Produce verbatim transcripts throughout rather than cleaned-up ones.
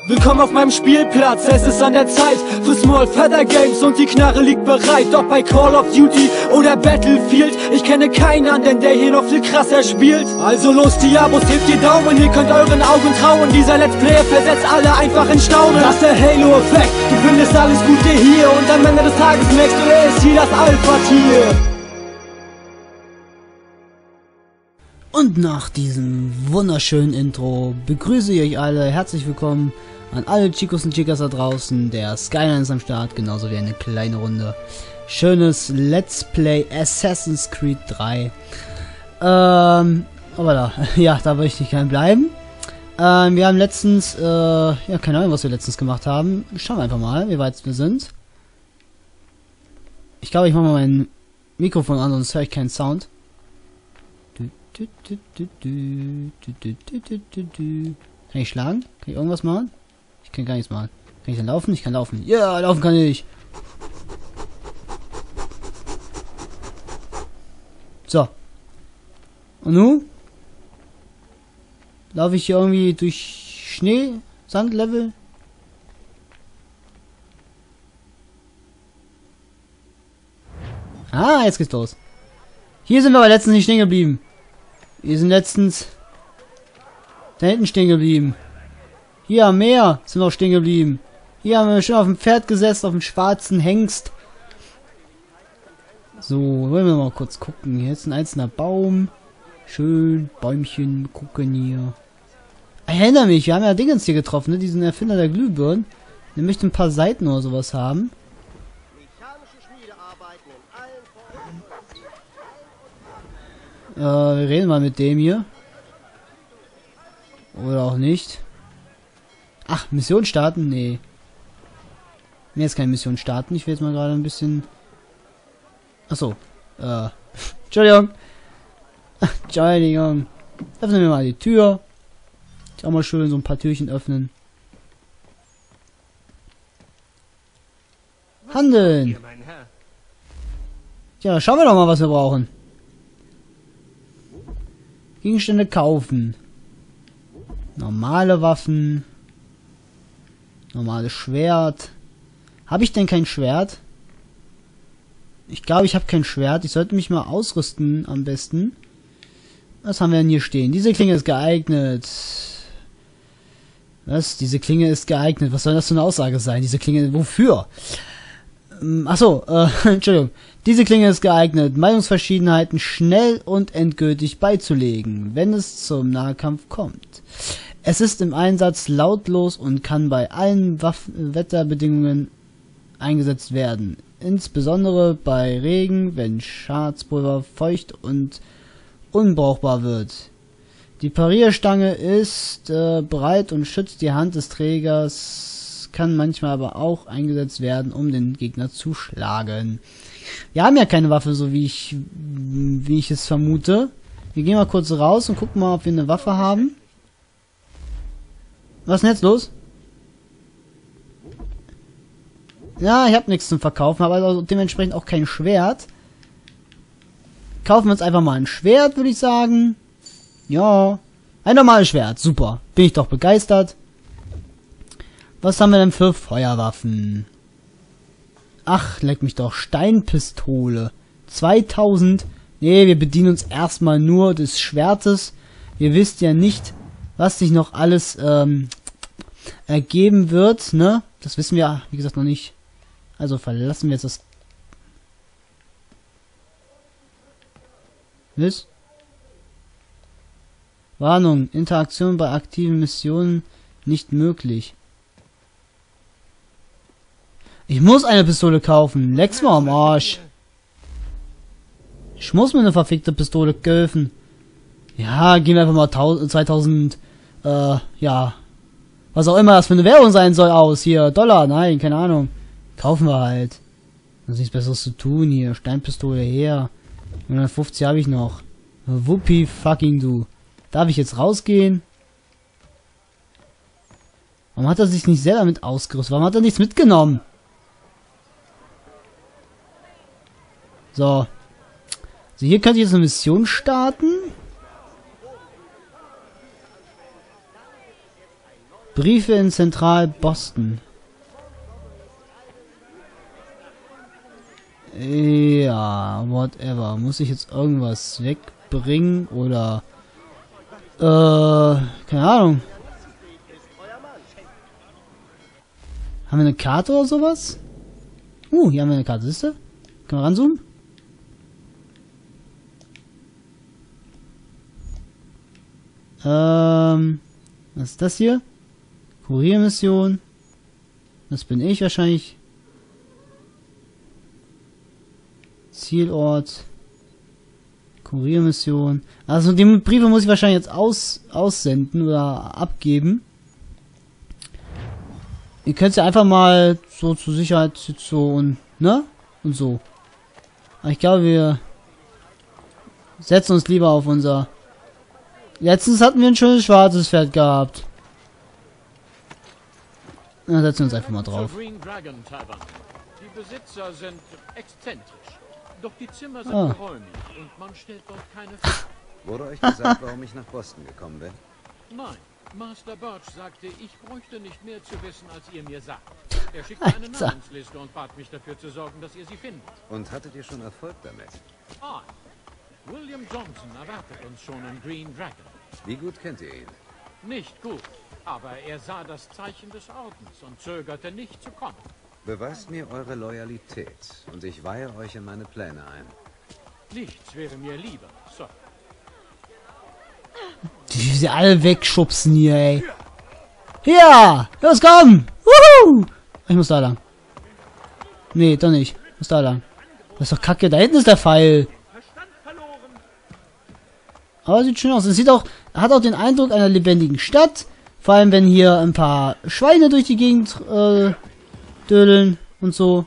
Willkommen auf meinem Spielplatz, es ist an der Zeit für Small Feather Games und die Knarre liegt bereit. Doch bei Call of Duty oder Battlefield, ich kenne keinen anderen, der hier noch viel krasser spielt. Also los die Abos, hebt die Daumen, ihr könnt euren Augen trauen. Dieser Let's Player versetzt alle einfach in Staunen. Das ist der Halo-Effekt, du findest alles Gute hier und am Ende des Tages merkst du, er ist hier das Alpha-Tier. Und nach diesem wunderschönen Intro begrüße ich euch alle. Herzlich willkommen an alle Chicos und Chicas da draußen. Der Skyline ist am Start, genauso wie eine kleine Runde. Schönes Let's Play Assassin's Creed drei. Ähm, aber da, ja, da möchte ich gerne bleiben. Ähm, wir haben letztens, äh, ja, keine Ahnung, was wir letztens gemacht haben. Schauen wir einfach mal, wie weit wir sind. Ich glaube, ich mache mal mein Mikrofon an, sonst höre ich keinen Sound. Kann ich schlagen? Kann ich irgendwas machen? Ich kann gar nichts machen. Kann ich denn laufen? Ich kann laufen. Ja, yeah, laufen kann ich. So. Und nun? Laufe ich hier irgendwie durch Schnee? Sandlevel? Ah, jetzt geht's los. Hier sind wir aber letztens nicht stehen geblieben. Wir sind letztens da hinten stehen geblieben. Hier am Meer sind wir auch stehen geblieben. Hier haben wir schon auf dem Pferd gesessen, auf dem schwarzen Hengst. So, wollen wir mal kurz gucken. Hier ist ein einzelner Baum. Schön, Bäumchen, gucken hier. Ich erinnere mich, wir haben ja Dingens hier getroffen, ne? Diesen Erfinder der Glühbirnen. Der möchte ein paar Seiten oder sowas haben. Äh, wir reden mal mit dem hier. Oder auch nicht. Ach, Mission starten? Nee. Nee, jetzt keine Mission starten. Ich will jetzt mal gerade ein bisschen... Achso. Äh. Entschuldigung. Entschuldigung. Öffnen wir mal die Tür. Ist auch mal schön so ein paar Türchen öffnen. Handeln. Tja, schauen wir doch mal, was wir brauchen. Gegenstände kaufen. Normale Waffen. Normales Schwert. Habe ich denn kein Schwert? Ich glaube, ich habe kein Schwert. Ich sollte mich mal ausrüsten am besten. Was haben wir denn hier stehen? Diese Klinge ist geeignet. Was? Diese Klinge ist geeignet. Was soll das für eine Aussage sein? Diese Klinge, wofür? Achso, äh, Entschuldigung. Diese Klinge ist geeignet, Meinungsverschiedenheiten schnell und endgültig beizulegen, wenn es zum Nahkampf kommt. Es ist im Einsatz lautlos und kann bei allen Waffen Wetterbedingungen eingesetzt werden. Insbesondere bei Regen, wenn Schadspulver feucht und unbrauchbar wird. Die Parierstange ist äh, breit und schützt die Hand des Trägers, kann manchmal aber auch eingesetzt werden, um den Gegner zu schlagen. Wir haben ja keine Waffe, so wie ich wie ich es vermute. Wir gehen mal kurz raus und gucken mal, ob wir eine Waffe haben. Was ist denn jetzt los? Ja, ich habe nichts zum Verkaufen, aber also dementsprechend auch kein Schwert. Kaufen wir uns einfach mal ein Schwert, würde ich sagen. Ja, ein normales Schwert, super. Bin ich doch begeistert. Was haben wir denn für Feuerwaffen? Ach, leck mich doch. Steinpistole. zweitausend. Nee, wir bedienen uns erstmal nur des Schwertes. Wir wisst ja nicht, was sich noch alles ähm, ergeben wird, ne? Das wissen wir, wie gesagt, noch nicht. Also verlassen wir jetzt das... Was? Warnung. Interaktion bei aktiven Missionen nicht möglich. Ich muss eine Pistole kaufen. Leck's mal am Arsch. Ich muss mir eine verfickte Pistole kaufen. Ja, gehen wir einfach mal zweitausend, äh, ja. Was auch immer das für eine Währung sein soll aus. Hier, Dollar, nein, keine Ahnung. Kaufen wir halt. Das ist nichts Besseres zu tun hier. Steinpistole her. hundertfünfzig habe ich noch. Wuppi fucking du. Darf ich jetzt rausgehen? Warum hat er sich nicht selber mit ausgerüstet? Warum hat er nichts mitgenommen? So. Also hier könnte ich jetzt eine Mission starten. Briefe in Zentral Boston. Ja, whatever. Muss ich jetzt irgendwas wegbringen oder äh, keine Ahnung. Haben wir eine Karte oder sowas? Uh, hier haben wir eine Karte, siehst du? Können wir ranzoomen? Ähm, was ist das hier? Kuriermission. Das bin ich wahrscheinlich. Zielort. Kuriermission. Also die Briefe muss ich wahrscheinlich jetzt aus, aussenden oder abgeben. Ihr könnt ja einfach mal so zur Sicherheit so und ne? Und so. Aber ich glaube, wir setzen uns lieber auf unser... Letztens hatten wir ein schönes schwarzes Pferd gehabt. Dann setzen wir uns einfach mal drauf. Green Dragon Tavern. Die Besitzer sind exzentrisch. Doch die Zimmer sind Ah. geräumig und man stellt dort keine Fragen. Wurde euch gesagt, warum ich nach Boston gekommen bin? Nein, Master Birch sagte, ich bräuchte nicht mehr zu wissen, als ihr mir sagt. Er schickte eine Alter. Namensliste und bat mich dafür zu sorgen, dass ihr sie findet. Und hattet ihr schon Erfolg damit? Ah, William Johnson erwartet uns schon im Green Dragon. Wie gut kennt ihr ihn? Nicht gut, aber er sah das Zeichen des Ordens und zögerte nicht zu kommen. Beweist mir eure Loyalität und ich weihe euch in meine Pläne ein. Nichts wäre mir lieber, Sir. Die sie alle wegschubsen hier, ey. Ja! Los, komm! Wuhu! Ich muss da lang. Nee, doch nicht. Ich muss da lang. Das ist doch kacke. Da hinten ist der Pfeil. Aber sieht schön aus. Es sieht auch, hat auch den Eindruck einer lebendigen Stadt. Vor allem, wenn hier ein paar Schweine durch die Gegend äh, dödeln und so.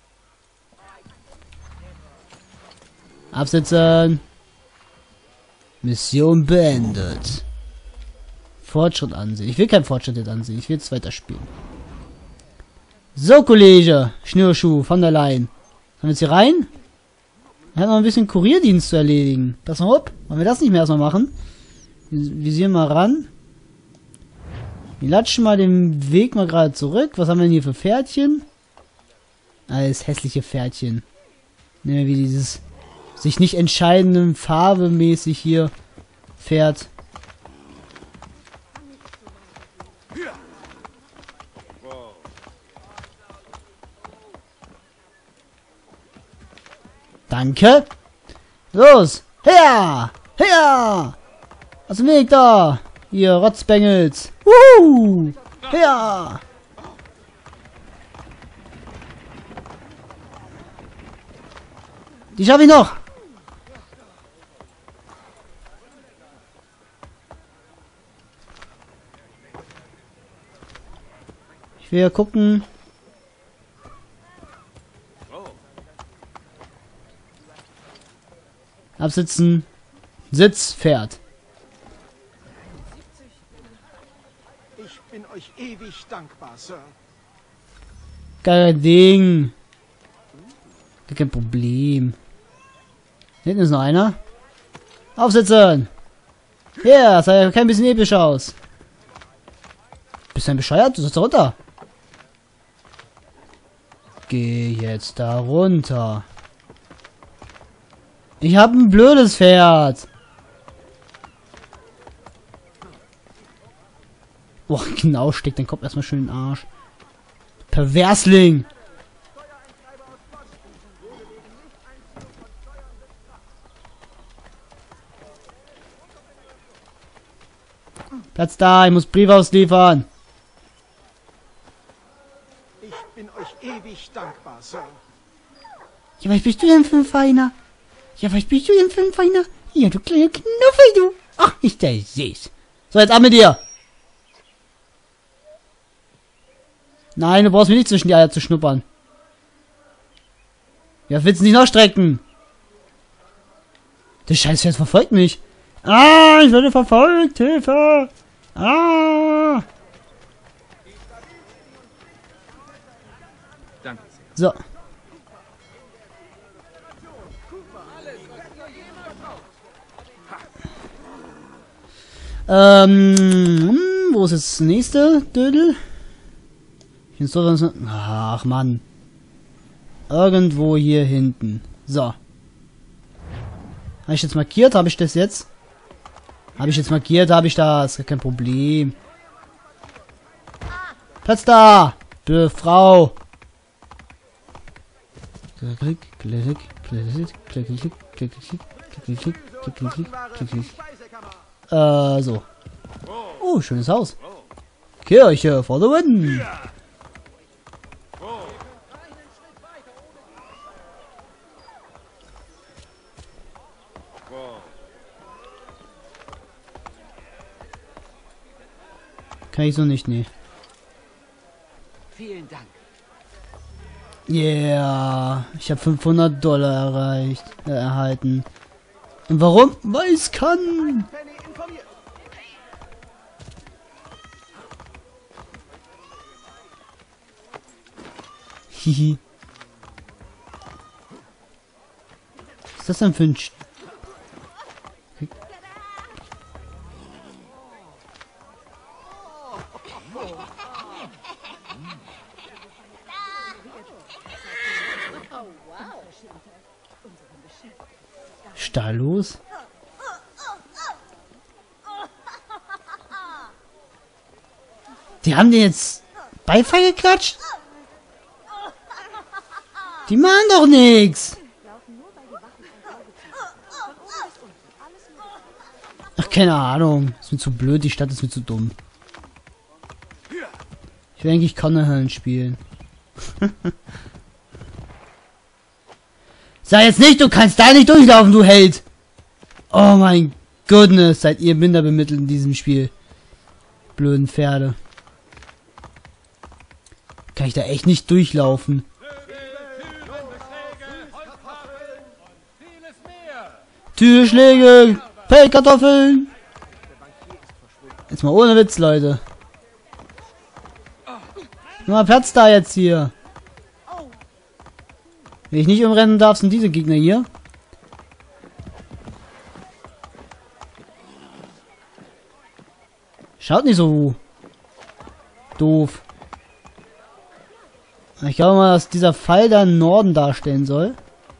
Absetzen. Mission beendet. Fortschritt ansehen. Ich will keinen Fortschritt jetzt ansehen. Ich will jetzt weiterspielen. So, Kollege. Schnürschuh von der Leyen. Können wir jetzt hier rein? Wir haben noch ein bisschen Kurierdienst zu erledigen. Pass mal auf. Wollen wir das nicht mehr erstmal machen? Visieren mal ran. Wir latschen mal den Weg mal gerade zurück. Was haben wir denn hier für Pferdchen? Alles hässliche Pferdchen. Nehmen wir wie dieses sich nicht entscheidenden farbemäßig hier Pferd. Danke. Los. Her. Her. Aus dem Weg da. Ihr Rotzbengels. Wuhu. Her. Die schaffe ich noch. Ich will ja gucken. Absitzen. Sitz, Pferd. Ich bin euch ewig dankbar, Sir. Geiler Ding. Gar kein Problem. Hinten ist noch einer. Aufsitzen! Ja, yeah, sah ja kein bisschen episch aus. Bist du denn bescheuert? Du sollst da runter. Geh jetzt da runter. Ich hab ein blödes Pferd. Boah, genau, steckt dein Kopf erstmal schön in den Arsch. Perversling. Platz da, ich muss Briefe ausliefern. Ich bin euch ewig dankbar, Sir. Ja, was bist du denn für ein Feiner? Ja, was bist du denn für ein Feiner? Ja, du kleine Knuffel, du. Ach, ist der süß. So, jetzt ab mit dir. Nein, du brauchst mich nicht zwischen die Eier zu schnuppern. Ja, willst du nicht noch strecken? Das Scheißpferd verfolgt mich. Ah, ich werde verfolgt. Hilfe. Ah. Danke. So. Ähm, hm, wo wo ist jetzt das nächste Dödel? Ich so was. Ach Mann. Irgendwo hier hinten. So. Habe ich jetzt markiert? Habe ich das jetzt? Habe ich jetzt markiert? Habe ich das? Kein Problem. Platz da! Blöde Frau! Klick, klick, klick, klick, klick, klick, klick, klick, klick, klick, klick. Äh, so. Oh, schönes Haus. Kirche for the win! Kann ich so nicht, nee. Vielen Dank. Yeah, ich habe fünfhundert Dollar erreicht, äh, erhalten. Und warum? Weil ich's kann. Hihi. Was ist das denn für ein Sch da los? Die haben den jetzt Beifall geklatscht? Die machen doch nichts. Ach, keine Ahnung. Ist mir zu blöd, die Stadt ist mir zu dumm. Ich will eigentlich Connerhöllen spielen. Sag jetzt nicht, du kannst da nicht durchlaufen, du Held! Oh mein Goodness, seid ihr minder bemittelt in diesem Spiel. Blöden Pferde. Kann ich da echt nicht durchlaufen? Türschläge, Pellkartoffeln. Jetzt mal ohne Witz, Leute. Nur mal Platz da jetzt hier. Wenn ich nicht umrennen darf, sind diese Gegner hier. Schaut nicht so doof. Ich glaube mal, dass dieser Pfeil da im Norden darstellen soll.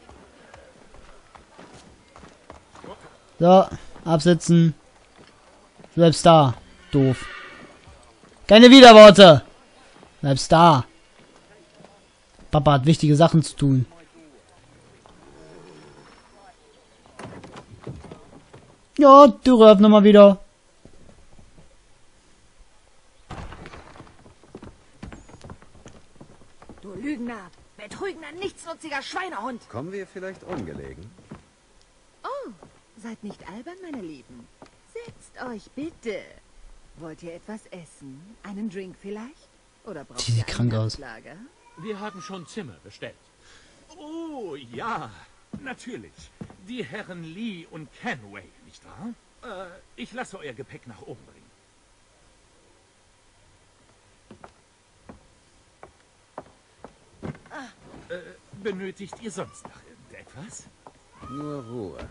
So, absetzen. Du bleibst da. Doof. Keine Widerworte. Bleibst da. Papa hat wichtige Sachen zu tun. Ja, Türe öffnen mal wieder. Du Lügner, betrügender, nichtsnutziger Schweinehund. Kommen wir vielleicht ungelegen? Oh, seid nicht albern, meine Lieben. Setzt euch bitte. Wollt ihr etwas essen? Einen Drink vielleicht? Oder braucht Die ihr sieht krank ein aus. Lager? Wir haben schon Zimmer bestellt. Oh, ja, natürlich. Die Herren Lee und Kenway, nicht wahr? Äh, ich lasse euer Gepäck nach oben bringen. Äh, benötigt ihr sonst noch irgendetwas? Nur Ruhe.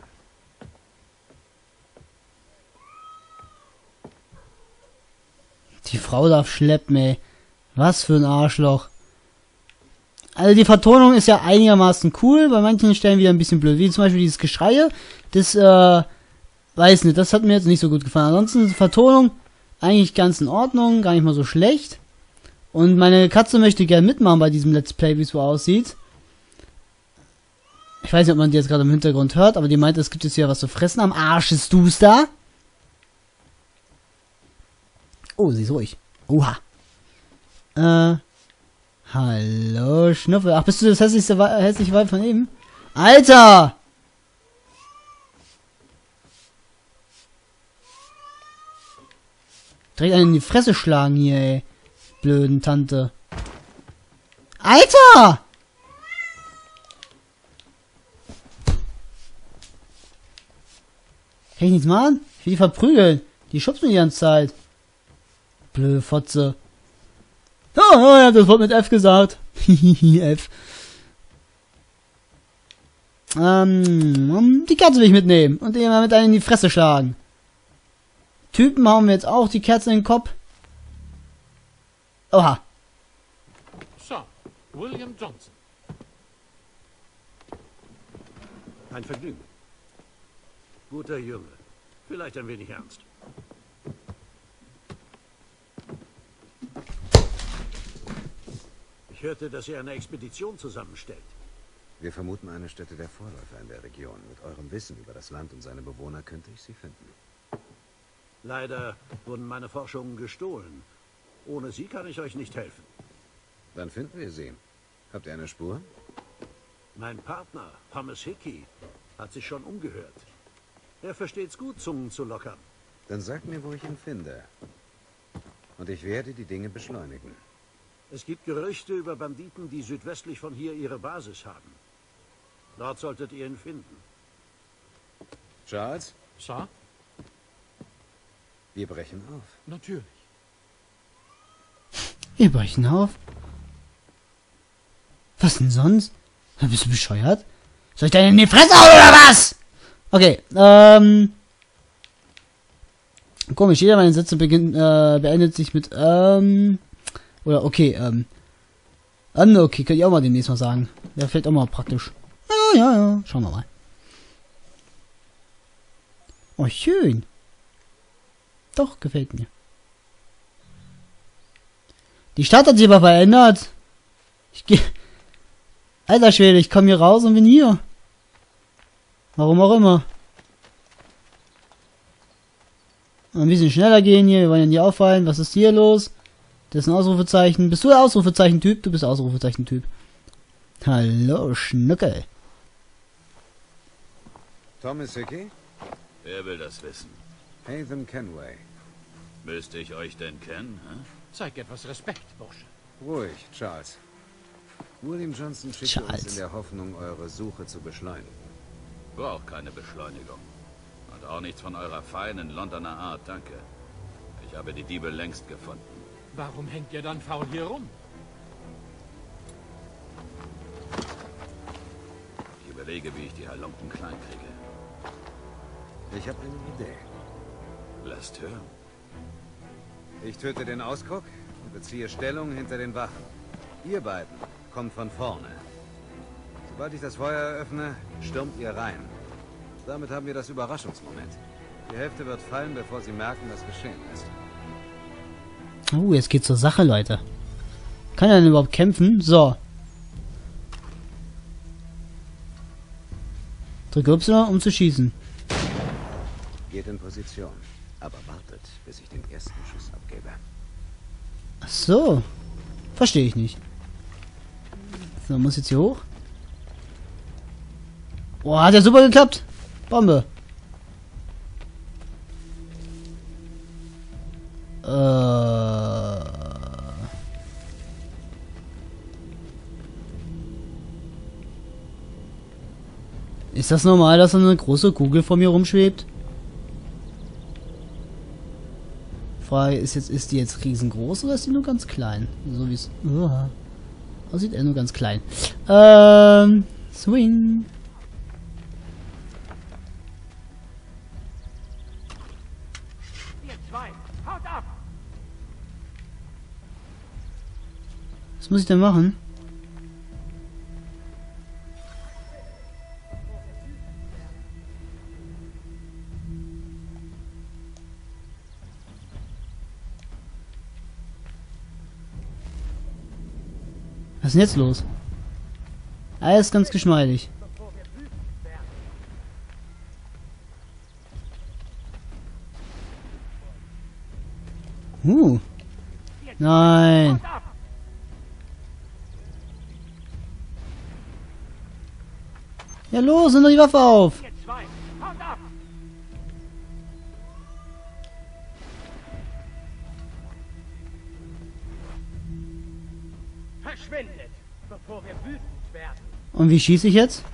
Die Frau darf schleppen, ey. Was für ein Arschloch. Also die Vertonung ist ja einigermaßen cool, bei manchen Stellen wieder ein bisschen blöd. Wie zum Beispiel dieses Geschreie. Das, äh, weiß nicht, das hat mir jetzt nicht so gut gefallen. Ansonsten die Vertonung eigentlich ganz in Ordnung, gar nicht mal so schlecht. Und meine Katze möchte gerne mitmachen bei diesem Let's Play, wie es so aussieht. Ich weiß nicht, ob man die jetzt gerade im Hintergrund hört, aber die meint, es gibt jetzt hier was zu fressen. Am Arsch ist du's da. Oh, sie ist ruhig. Oha. Äh, hallo, Schnuffel. Ach, bist du das hässlichste, hässliche Weib von eben? Alter! Direkt einen in die Fresse schlagen hier, ey. Blöden Tante. Alter! Kann ich nichts machen? Ich will die verprügeln. Die schubst mir die ganze Zeit. Blöde Fotze. Oh, oh, ich hab das Wort mit F gesagt. F. Ähm, die Katze will ich mitnehmen und immer mit einer in die Fresse schlagen. Typen hauen wir jetzt auch die Kerze in den Kopf. Oha. So, William Johnson. Ein Vergnügen. Guter Junge. Vielleicht ein wenig ernst. Ich hörte, dass ihr eine Expedition zusammenstellt. Wir vermuten eine Stätte der Vorläufer in der Region. Mit eurem Wissen über das Land und seine Bewohner könnte ich sie finden. Leider wurden meine Forschungen gestohlen. Ohne sie kann ich euch nicht helfen. Dann finden wir sie. Habt ihr eine Spur? Mein Partner, Thomas Hickey, hat sich schon umgehört. Er versteht's gut, Zungen zu lockern. Dann sagt mir, wo ich ihn finde. Und ich werde die Dinge beschleunigen. Es gibt Gerüchte über Banditen, die südwestlich von hier ihre Basis haben. Dort solltet ihr ihn finden. Charles, So, wir brechen auf. natürlich. Wir brechen auf. Was denn sonst? Bist du bescheuert? Soll ich deine in die Fresse hauen oder was? Okay, ähm... Komisch, jeder meiner Sätze beginnt, äh, beendet sich mit, ähm... Oder, okay, ähm... Ähm, okay, könnte ich auch mal demnächst mal sagen. Wäre vielleicht auch mal praktisch. Ja, ja, ja, schauen wir mal. Oh, schön. Doch, gefällt mir. Die Stadt hat sich aber verändert. Ich gehe... Alter Schwede, ich komme hier raus und bin hier. Warum auch immer. Ein bisschen schneller gehen hier, wir wollen ja nicht auffallen. Was ist hier los? Das ist ein Ausrufezeichen. Bist du der Ausrufezeichen-Typ? Du bist der Ausrufezeichen-Typ. Hallo, Schnuckel. Thomas Hickey? Wer will das wissen? Haven Kenway. Müsste ich euch denn kennen, hä? Zeig etwas Respekt, Bursche. Ruhig, Charles. William Johnson schickte Charles. uns in der Hoffnung, eure Suche zu beschleunigen. Braucht keine Beschleunigung. Und auch nichts von eurer feinen Londoner Art, danke. Ich habe die Diebe längst gefunden. Warum hängt ihr dann faul hier rum? Ich überlege, wie ich die Halunken klein kriege. Ich habe eine Idee. Lasst hören. Ich töte den Ausguck und beziehe Stellung hinter den Wachen. Ihr beiden kommt von vorne. Sobald ich das Feuer eröffne, stürmt ihr rein. Damit haben wir das Überraschungsmoment. Die Hälfte wird fallen, bevor sie merken, was geschehen ist. Oh, jetzt geht's zur Sache, Leute. Kann er denn überhaupt kämpfen? So. Drücke Y, um zu schießen. Geht in Position, aber wartet, bis ich den ersten Schuss abgebe. Ach so. Verstehe ich nicht. So, muss jetzt hier hoch. Boah, hat ja super geklappt. Bombe. Äh. Ist das normal, dass so eine große Kugel vor mir rumschwebt? Frage ist jetzt, ist die jetzt riesengroß oder ist die nur ganz klein? So wie es uh, aussieht, er nur ganz klein. Ähm, Swing. Ihr zwei, haut ab! Was muss ich denn machen? Was ist denn jetzt los? Alles ganz geschmeidig. Uh. Nein. Ja los, nimm doch die Waffe auf. Ihr zwei, haut ab! Verschwindet, bevor wir wütend werden. Und wie schieße ich jetzt?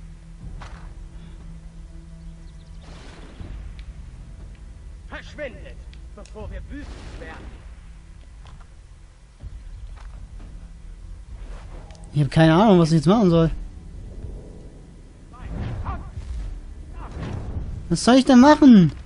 Verschwindet, bevor wir wütend werden. Ich habe keine Ahnung, was ich jetzt machen soll. Was soll ich denn machen?